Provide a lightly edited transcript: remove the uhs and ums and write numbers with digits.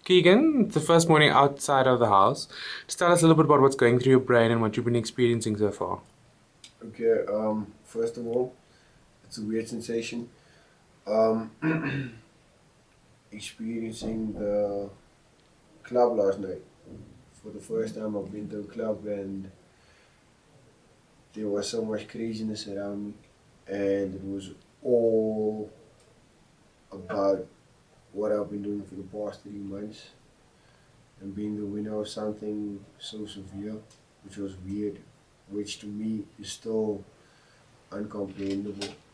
Keegan, it's the first morning outside of the house. Just tell us a little bit about what's going through your brain and what you've been experiencing so far. Okay, first of all, it's a weird sensation. Um, Experiencing the club last night. For the first time I've been to a club and there was so much craziness around me and it was all about what I've been doing for the past 3 months and being the winner of something so severe, which was weird, which to me is still uncomprehendable.